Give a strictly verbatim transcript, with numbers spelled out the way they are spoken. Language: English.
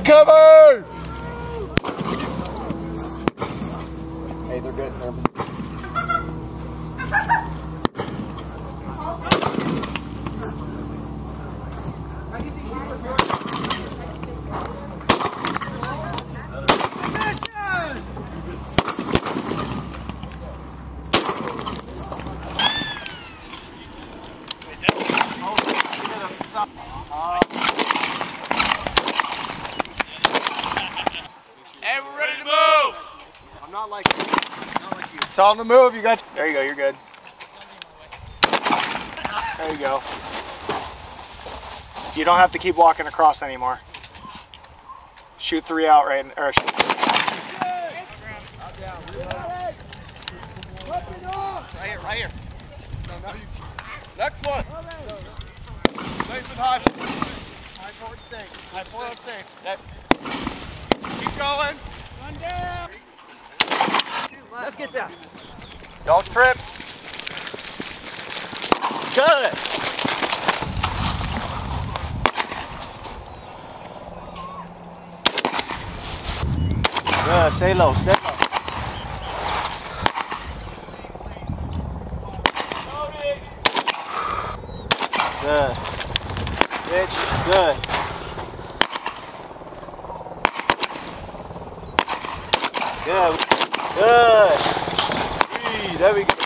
cover! Hey, they're good. They're Hey, we're ready to move! I'm not like you. I'm not like you. Tell them to move, you got. There you go, you're good. There you go. You don't have to keep walking across anymore. Shoot three out right, or shoot. Right here, right here. No, no, you. Next one. Nice and high. High forward safe. High forward safe. Yep. Keep going. One down. Let's get down. Don't trip. Good. Good. Stay low. Stay low. Good. Bitch. Good. Good. Good. There we go.